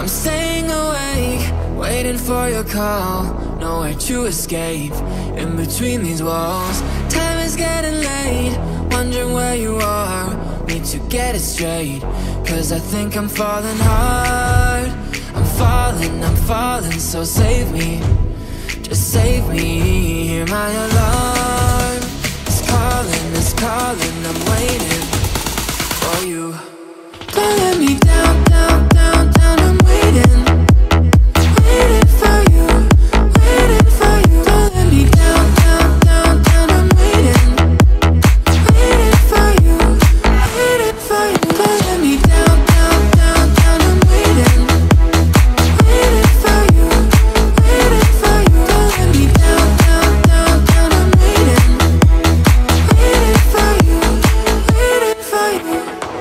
I'm staying awake, waiting for your call. Nowhere to escape, in between these walls. Time is getting late, wondering where you are. Need to get it straight, cause I think I'm falling hard. I'm falling, so save me. Just save me, hear my alarm. It's calling, I'm waiting for you. Don't let me down, down, down, down, I'm waiting. Waiting for you, waiting for you. Don't let me down, down, down, down, I'm waiting. Waiting for you, waiting for you. Don't let me down, down, down, down, I'm waiting. Waiting for you, waiting for you. Don't let me down, down, down, down, I'm waiting. Waiting for you, waiting for you.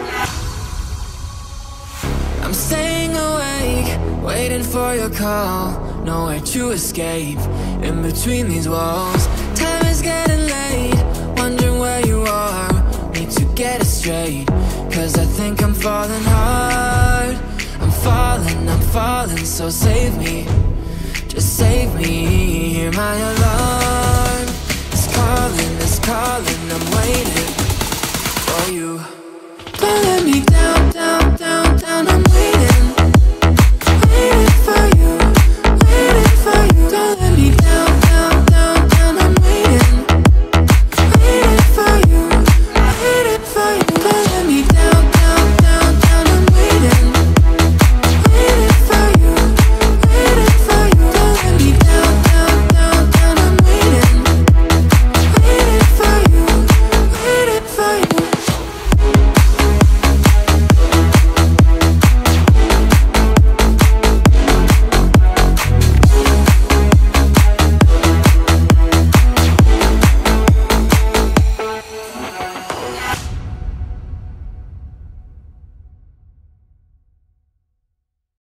I'm staying awake, waiting for your call. Nowhere to escape, in between these walls. Time is getting late, wondering where you are. Need to get it straight, cause I think I'm falling hard. I'm falling, so save me. Just save me, hear my alarm. It's calling, I'm waiting for you. Don't let me down.